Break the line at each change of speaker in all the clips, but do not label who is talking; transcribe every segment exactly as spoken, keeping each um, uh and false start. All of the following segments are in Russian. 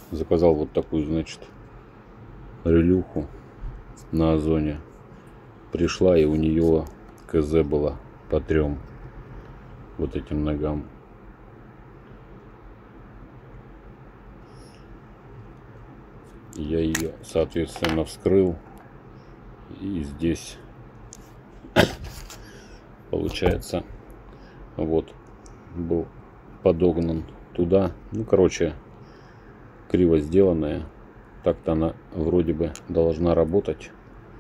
Заказал вот такую, значит, релюху на Озоне. Пришла, и у нее КЗ было по трем вот этим ногам. Я ее, соответственно, вскрыл, и здесь получается вот был подогнан туда. Ну, короче, криво сделанная. Так-то она вроде бы должна работать,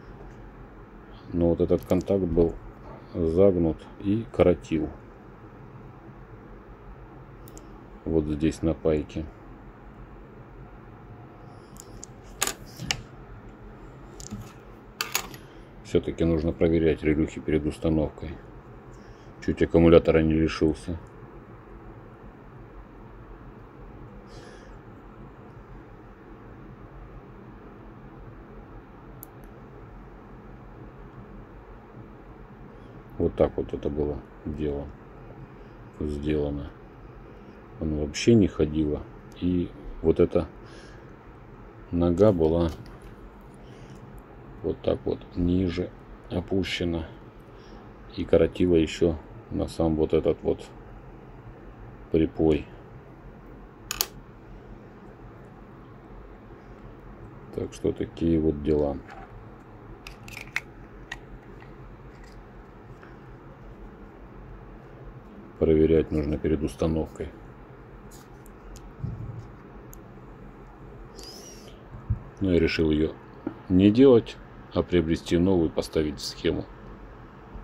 но вот этот контакт был загнут и коротил вот здесь на пайке. Все-таки нужно проверять релюхи перед установкой. Чуть аккумулятора не лишился. Вот так вот это было дело сделано. Она вообще не ходила. И вот эта нога была вот так вот ниже опущена. И коротила еще на сам вот этот вот припой. Так что такие вот дела. Проверять нужно перед установкой. Но я решил ее не делать, а приобрести новую, поставить схему.